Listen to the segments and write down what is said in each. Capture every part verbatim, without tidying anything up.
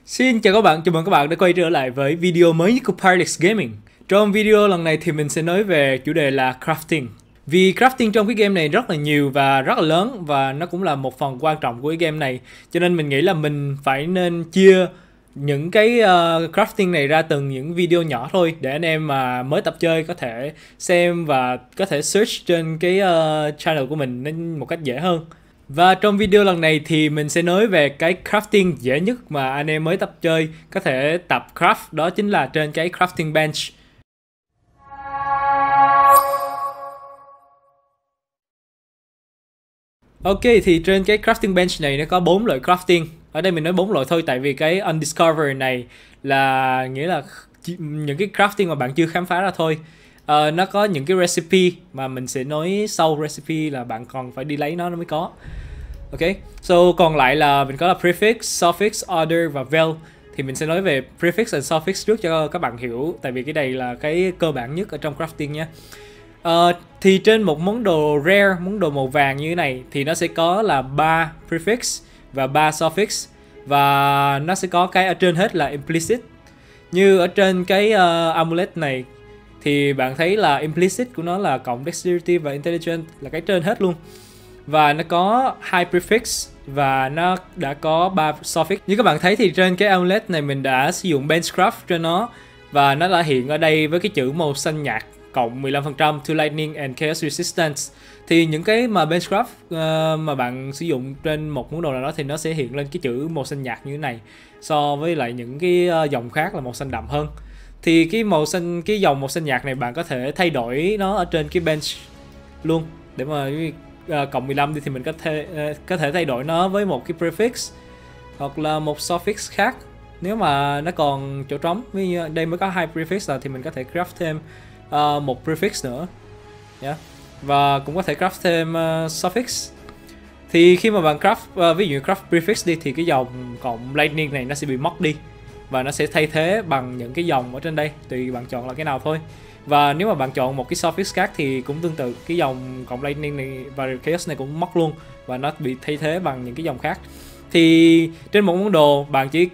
Xin chào các bạn, chào mừng các bạn đã quay trở lại với video mới nhất của Pyrex Gaming. Trong video lần này thì mình sẽ nói về chủ đề là crafting. Vì crafting trong cái game này rất là nhiều và rất là lớn, và nó cũng là một phần quan trọng của cái game này. Cho nên mình nghĩ là mình phải nên chia những cái uh, crafting này ra từng những video nhỏ thôi, để anh em mà mới tập chơi có thể xem và có thể search trên cái uh, channel của mình nên một cách dễ hơn. Và trong video lần này thì mình sẽ nói về cái crafting dễ nhất mà anh em mới tập chơi có thể tập craft, đó chính là trên cái crafting bench. Ok, thì trên cái crafting bench này nó có bốn loại crafting. Ở đây mình nói bốn loại thôi, tại vì cái undiscovered này là nghĩa là những cái crafting mà bạn chưa khám phá ra thôi. Uh, nó có những cái recipe mà mình sẽ nói sau, recipe là bạn còn phải đi lấy nó nó mới có. Ok, so còn lại là mình có là prefix, suffix, order và vel. Thì mình sẽ nói về prefix and suffix trước cho các bạn hiểu, tại vì cái này là cái cơ bản nhất ở trong crafting nha. Uh, thì trên một món đồ rare, món đồ màu vàng như thế này thì nó sẽ có là ba prefix và ba suffix, và nó sẽ có cái ở trên hết là implicit. Như ở trên cái uh, amulet này thì bạn thấy là implicit của nó là cộng dexterity và intelligence, là cái trên hết luôn. Và nó có hai prefix và nó đã có ba suffix. Như các bạn thấy thì trên cái amulet này mình đã sử dụng benchcraft cho nó, và nó đã hiện ở đây với cái chữ màu xanh nhạt cộng mười lăm phần trăm to lightning and chaos resistance. Thì những cái mà benchcraft uh, mà bạn sử dụng trên một món đồ nào đó thì nó sẽ hiện lên cái chữ màu xanh nhạt như thế này, so với lại những cái uh, dòng khác là màu xanh đậm hơn. Thì cái màu xanh, cái dòng màu xanh nhạt này bạn có thể thay đổi nó ở trên cái bench luôn, để mà uh, cộng mười lăm đi thì mình có thể uh, có thể thay đổi nó với một cái prefix hoặc là một suffix khác. Nếu mà nó còn chỗ trống, ví dụ đây mới có hai prefix rồi, thì mình có thể craft thêm uh, một prefix nữa, yeah. Và cũng có thể craft thêm uh, suffix. Thì khi mà bạn craft uh, ví dụ craft prefix đi thì cái dòng cộng lightning này nó sẽ bị mất đi, và nó sẽ thay thế bằng những cái dòng ở trên đây, tùy bạn chọn là cái nào thôi. Và nếu mà bạn chọn một cái suffix khác thì cũng tương tự, cái dòng cộng lightning này và chaos này cũng mất luôn, và nó bị thay thế bằng những cái dòng khác. Thì trên một món đồ bạn chỉ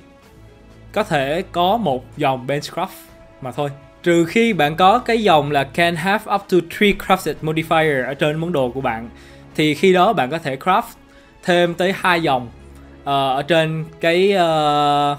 có thể có một dòng benchcraft mà thôi, trừ khi bạn có cái dòng là can have up to three crafted modifier ở trên món đồ của bạn, thì khi đó bạn có thể craft thêm tới hai dòng uh, ở trên cái uh,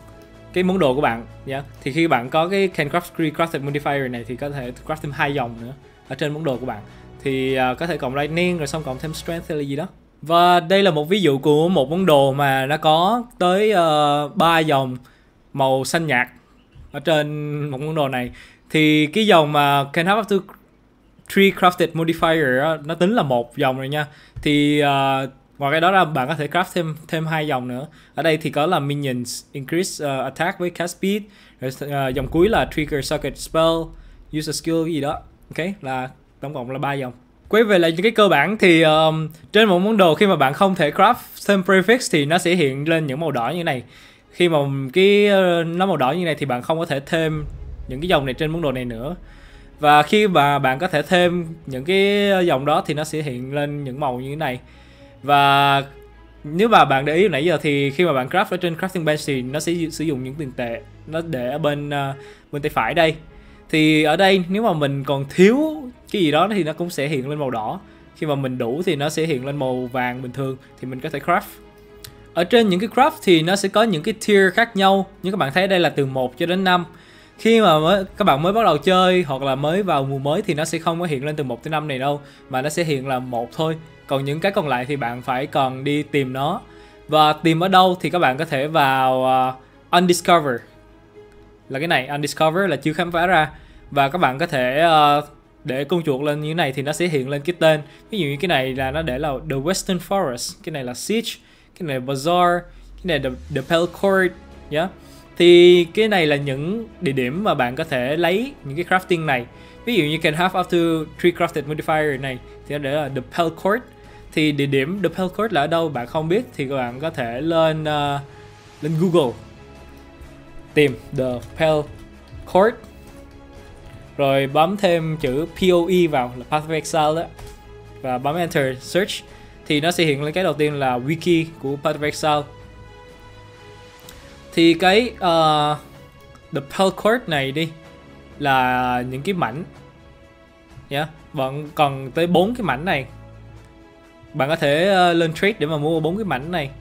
cái món đồ của bạn, yeah. Thì khi bạn có cái can craft three crafted modifier này thì có thể craft thêm hai dòng nữa ở trên món đồ của bạn, thì uh, có thể cộng lightning rồi xong cộng thêm strength hay là gì đó. Và đây là một ví dụ của một món đồ mà nó có tới ba uh, dòng màu xanh nhạt ở trên một món đồ này. Thì cái dòng mà can have up to three crafted modifier đó, nó tính là một dòng rồi nha. Thì uh, ngoài cái đó ra bạn có thể craft thêm thêm hai dòng nữa. Ở đây thì có là minions increase uh, attack với cast speed, rồi uh, dòng cuối là trigger socket spell, use a skill gì đó. Ok, là tổng cộng là ba dòng. Quay về lại những cái cơ bản thì um, trên một món đồ khi mà bạn không thể craft thêm prefix thì nó sẽ hiện lên những màu đỏ như này. Khi mà cái uh, nó màu đỏ như này thì bạn không có thể thêm những cái dòng này trên món đồ này nữa. Và khi mà bạn có thể thêm những cái dòng đó thì nó sẽ hiện lên những màu như thế này. Và nếu mà bạn để ý nãy giờ thì khi mà bạn craft ở trên crafting bench thì nó sẽ sử dụng những tiền tệ, nó để ở bên uh, bên tay phải đây. Thì ở đây nếu mà mình còn thiếu cái gì đó thì nó cũng sẽ hiện lên màu đỏ. Khi mà mình đủ thì nó sẽ hiện lên màu vàng bình thường, thì mình có thể craft. Ở trên những cái craft thì nó sẽ có những cái tier khác nhau. Như các bạn thấy đây là từ một cho đến năm. Khi mà mới, các bạn mới bắt đầu chơi hoặc là mới vào mùa mới thì nó sẽ không có hiện lên từ một tới năm này đâu, mà nó sẽ hiện là một thôi. Còn những cái còn lại thì bạn phải còn đi tìm nó. Và tìm ở đâu thì các bạn có thể vào uh, undiscovered, là cái này, undiscovered là chưa khám phá ra. Và các bạn có thể uh, để con chuột lên như thế này thì nó sẽ hiện lên cái tên. Ví dụ như cái này là nó để là The Western Forest, cái này là Siege, cái này là Bazaar, cái này là The, the Pale Court, yeah. Thì cái này là những địa điểm mà bạn có thể lấy những cái crafting này. Ví dụ như can have up to three crafted modifier này thì nó để là The Pale Court. Thì địa điểm The Pale Court là ở đâu bạn không biết thì các bạn có thể lên uh, lên Google tìm The Pale Court, rồi bấm thêm chữ pê o e vào là Path of Exile đó, và bấm Enter Search thì nó sẽ hiện lên cái đầu tiên là wiki của Path of Exile. Thì cái uh, the pelcord này đi là những cái mảnh nhá, yeah. Bạn còn tới bốn cái mảnh này. Bạn có thể uh, lên trade để mà mua bốn cái mảnh này.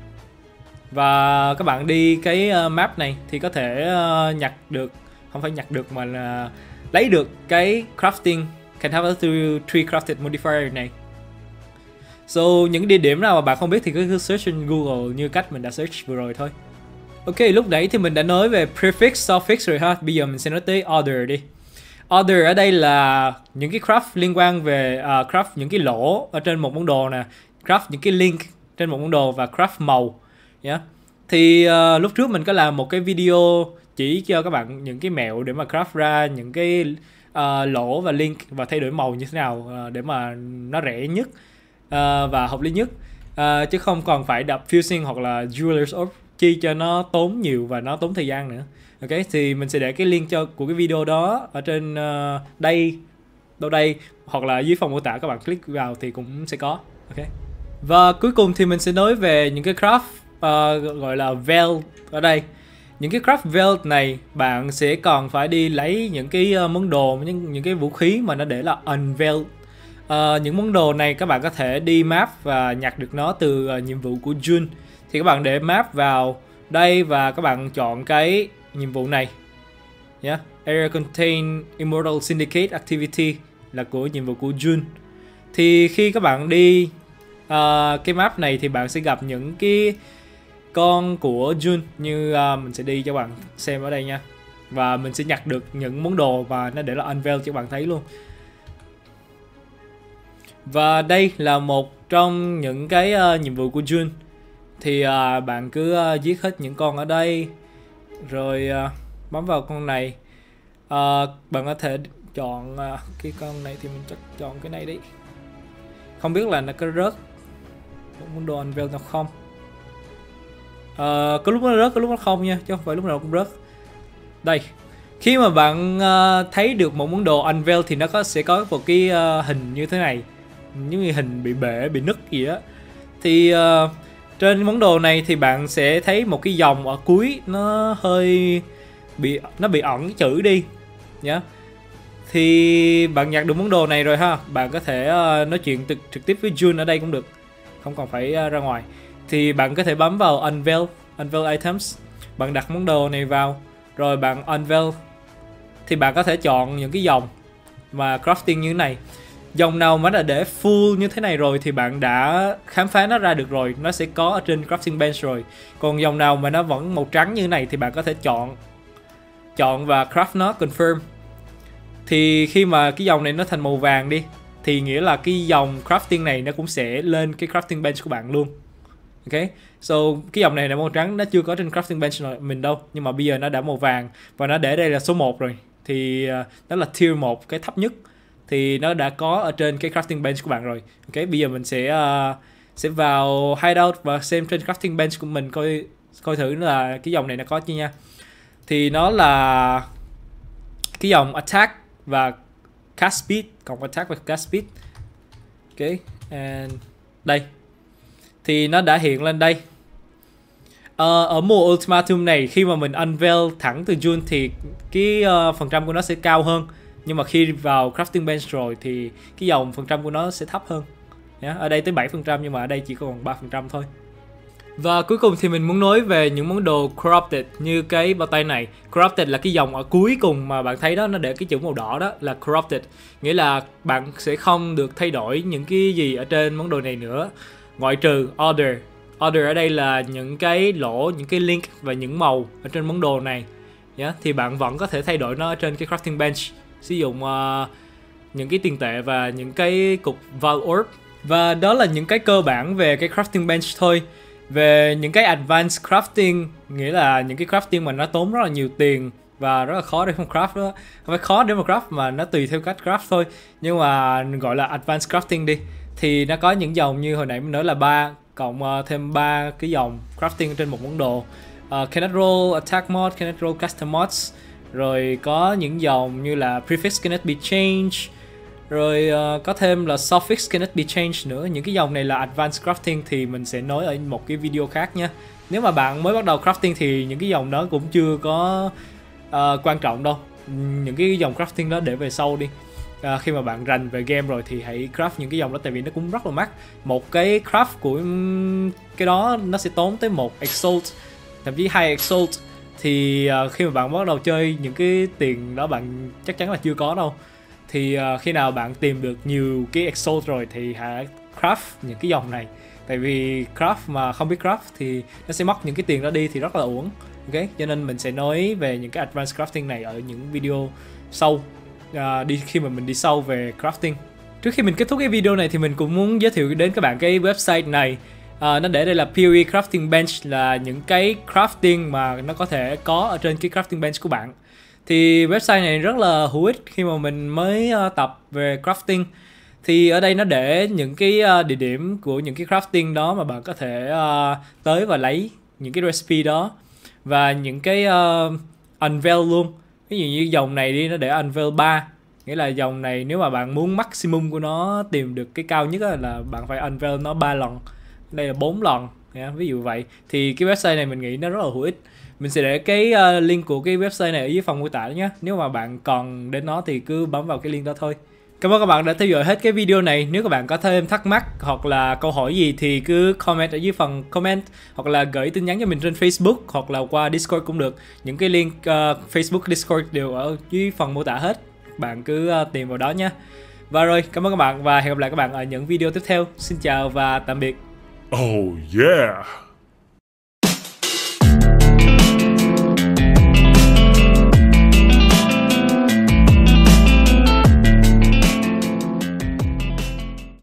Và các bạn đi cái uh, map này thì có thể uh, nhặt được, không phải nhặt được mà là lấy được cái crafting can have up to three crafted modifier này. So những địa điểm nào mà bạn không biết thì cứ search trên Google như cách mình đã search vừa rồi thôi. Ok, lúc nãy thì mình đã nói về prefix, suffix rồi ha. Bây giờ mình sẽ nói tới order đi. Order ở đây là những cái craft liên quan về uh, craft những cái lỗ ở trên một món đồ nè, craft những cái link trên một món đồ và craft màu. Yeah. Thì uh, lúc trước mình có làm một cái video chỉ cho các bạn những cái mẹo để mà craft ra những cái uh, lỗ và link và thay đổi màu như thế nào uh, để mà nó rẻ nhất uh, và hợp lý nhất, uh, chứ không còn phải đập fusing hoặc là jewelers orb chi cho nó tốn nhiều và nó tốn thời gian nữa. Ok, thì mình sẽ để cái link cho của cái video đó ở trên uh, đây, đâu đây, hoặc là dưới phần mô tả, các bạn click vào thì cũng sẽ có. Ok. Và cuối cùng thì mình sẽ nói về những cái craft uh, gọi là veil ở đây. Những cái craft veil này bạn sẽ còn phải đi lấy những cái uh, món đồ, những những cái vũ khí mà nó để là unveil. Uh, những món đồ này các bạn có thể đi map và nhặt được nó từ uh, nhiệm vụ của June. Thì các bạn để map vào đây và các bạn chọn cái nhiệm vụ này. Yeah. Area contain Immortal Syndicate Activity là của nhiệm vụ của June. Thì khi các bạn đi uh, cái map này thì bạn sẽ gặp những cái con của June, như uh, mình sẽ đi cho bạn xem ở đây nha. Và mình sẽ nhặt được những món đồ và nó để là unveil cho các bạn thấy luôn. Và đây là một trong những cái uh, nhiệm vụ của June. Thì uh, bạn cứ uh, giết hết những con ở đây, rồi uh, bấm vào con này. uh, Bạn có thể chọn uh, cái con này thì mình chắc chọn cái này đi. Không biết là nó có rớt một món đồ unveil nào không. uh, Có lúc nó rớt, có lúc nó không nha, chứ không phải lúc nào cũng rớt. Đây, khi mà bạn uh, thấy được một món đồ unveil thì nó có sẽ có một cái uh, hình như thế này, giống như hình bị bể, bị nứt gì á. Thì uh, trên món đồ này thì bạn sẽ thấy một cái dòng ở cuối nó hơi bị nó bị ẩn cái chữ đi nhá. Thì bạn nhặt được món đồ này rồi ha, bạn có thể uh, nói chuyện trực trực tiếp với June ở đây cũng được, không cần phải uh, ra ngoài. Thì bạn có thể bấm vào unveil, unveil items, bạn đặt món đồ này vào rồi bạn unveil. Thì bạn có thể chọn những cái dòng mà crafting như thế này. Dòng nào mà đã để full như thế này rồi thì bạn đã khám phá nó ra được rồi, nó sẽ có ở trên crafting bench rồi. Còn dòng nào mà nó vẫn màu trắng như thế này thì bạn có thể chọn chọn và craft nó confirm. Thì khi mà cái dòng này nó thành màu vàng đi thì nghĩa là cái dòng crafting này nó cũng sẽ lên cái crafting bench của bạn luôn. Ok, so cái dòng này là màu trắng, nó chưa có trên crafting bench mình đâu, nhưng mà bây giờ nó đã màu vàng và nó để đây là số một rồi. Thì uh, đó là tier một, cái thấp nhất, thì nó đã có ở trên cái crafting bench của bạn rồi. Ok, bây giờ mình sẽ uh, sẽ vào hideout và xem trên crafting bench của mình coi coi thử là cái dòng này nó có chưa nha. Thì nó là cái dòng attack và cast speed, cộng attack và cast speed. Ok, and đây thì nó đã hiện lên đây. Uh, ở mùa ultimatum này khi mà mình unveil thẳng từ June thì cái uh, phần trăm của nó sẽ cao hơn. Nhưng mà khi vào crafting bench rồi thì cái dòng phần trăm của nó sẽ thấp hơn. Yeah, ở đây tới bảy phần trăm nhưng mà ở đây chỉ còn ba phần trăm thôi. Và cuối cùng thì mình muốn nói về những món đồ corrupted như cái bao tay này. Corrupted là cái dòng ở cuối cùng mà bạn thấy đó, nó để cái chữ màu đỏ đó là corrupted. Nghĩa là bạn sẽ không được thay đổi những cái gì ở trên món đồ này nữa, ngoại trừ order. Order ở đây là những cái lỗ, những cái link và những màu ở trên món đồ này. Yeah, thì bạn vẫn có thể thay đổi nó ở trên cái crafting bench, sử dụng uh, những cái tiền tệ và những cái cục Val Orb. Và đó là những cái cơ bản về cái crafting bench thôi. Về những cái advanced crafting, nghĩa là những cái crafting mà nó tốn rất là nhiều tiền và rất là khó để không craft đó. Không phải khó để mà craft mà nó tùy theo cách craft thôi. Nhưng mà gọi là advanced crafting đi, thì nó có những dòng như hồi nãy mình nói là ba cộng uh, thêm ba cái dòng crafting trên một món đồ. uh, Cannot roll attack mod, cannot roll custom mods. Rồi có những dòng như là prefix cannot be changed. Rồi uh, có thêm là suffix cannot be changed nữa. Những cái dòng này là advanced crafting thì mình sẽ nói ở một cái video khác nha. Nếu mà bạn mới bắt đầu crafting thì những cái dòng đó cũng chưa có uh, quan trọng đâu. Những cái dòng crafting đó để về sau đi. Uh, khi mà bạn rành về game rồi thì hãy craft những cái dòng đó, tại vì nó cũng rất là mắc. Một cái craft của cái đó nó sẽ tốn tới một exalt, thậm chí hai exalt. Thì uh, khi mà bạn bắt đầu chơi những cái tiền đó bạn chắc chắn là chưa có đâu. Thì uh, khi nào bạn tìm được nhiều cái exalt rồi thì hãy craft những cái dòng này. Tại vì craft mà không biết craft thì nó sẽ mất những cái tiền đó đi thì rất là uổng. Ok, cho nên mình sẽ nói về những cái advanced crafting này ở những video sau, uh, đi khi mà mình đi sâu về crafting. Trước khi mình kết thúc cái video này thì mình cũng muốn giới thiệu đến các bạn cái website này. Uh, nó để đây là pê o e Crafting Bench, là những cái crafting mà nó có thể có ở trên cái crafting bench của bạn. Thì website này rất là hữu ích khi mà mình mới uh, tập về crafting. Thì ở đây nó để những cái uh, địa điểm của những cái crafting đó mà bạn có thể uh, tới và lấy những cái recipe đó. Và những cái uh, unveil luôn. Ví dụ như dòng này đi, nó để unveil ba. Nghĩa là dòng này nếu mà bạn muốn maximum của nó, tìm được cái cao nhất là bạn phải unveil nó ba lần. Đây là bốn lần, yeah, ví dụ vậy. Thì cái website này mình nghĩ nó rất là hữu ích. Mình sẽ để cái uh, link của cái website này ở dưới phần mô tả nhé. Nếu mà bạn còn đến nó thì cứ bấm vào cái link đó thôi. Cảm ơn các bạn đã theo dõi hết cái video này. Nếu các bạn có thêm thắc mắc hoặc là câu hỏi gì thì cứ comment ở dưới phần comment, hoặc là gửi tin nhắn cho mình trên Facebook hoặc là qua Discord cũng được. Những cái link uh, Facebook, Discord đều ở dưới phần mô tả hết. Bạn cứ uh, tìm vào đó nhé. Và rồi, cảm ơn các bạn và hẹn gặp lại các bạn ở những video tiếp theo. Xin chào và tạm biệt. Oh yeah!